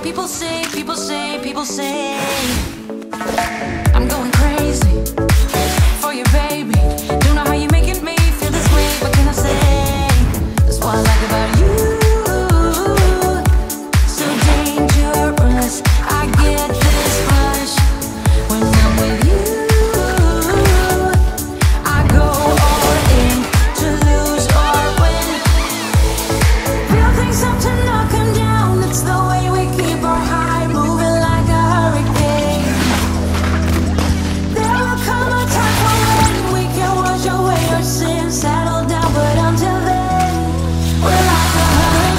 people say I'm going crazy for you, baby. Don't know how you're making me feel this way. What can I say? That's what I like about you. So dangerous. I get this rush when I'm with you. I go all in to lose or win. Real things up to knock 'em down. It's the way we keep our high, moving like a hurricane. There will come a time for when we can wash away our sins, settle down, but until then, we're like a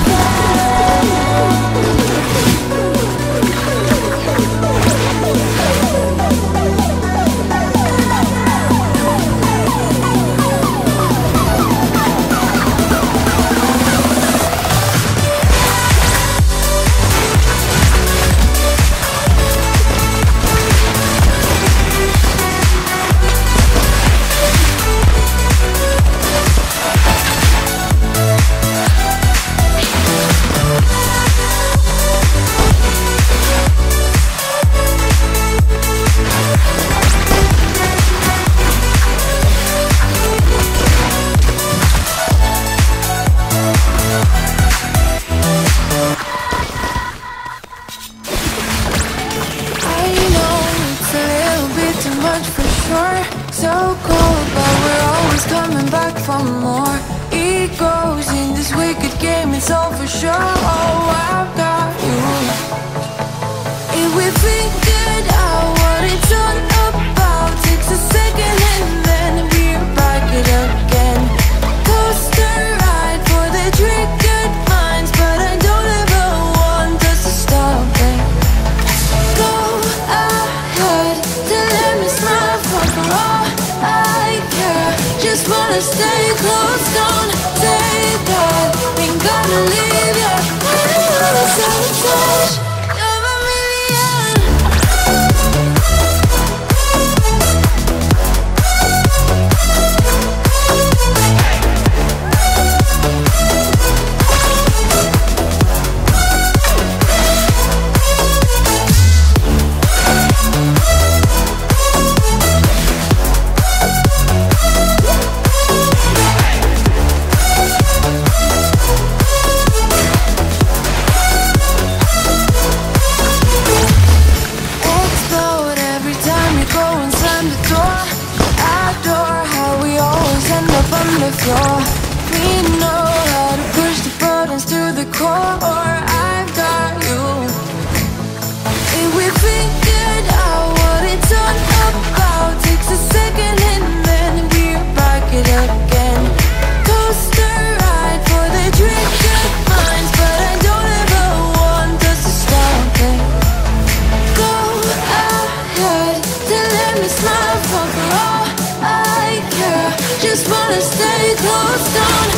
so cold, but we're always coming back for more. Egos in this wicked game, it's all for sure. Oh, I've got you. If we figured out what it's all about, takes a second and then we're back it again. Coaster ride for the triggered minds, but I don't ever want us to stop it. Go ahead to let me smile for all I care. Just wanna stay close, don't say that ain't gonna leave ya. I wanna sabotage. You're a million. Explode every time you go and slam the door. Adore how we always end up on the floor. We know how to push the buttons to the core. I've got you. If we figured out what it's all about, takes a second and then we're back it again. Coaster ride for the triggered minds, but I don't ever want us to stop it. Go ahead to let me smile for all I care. Just wanna stay close, don't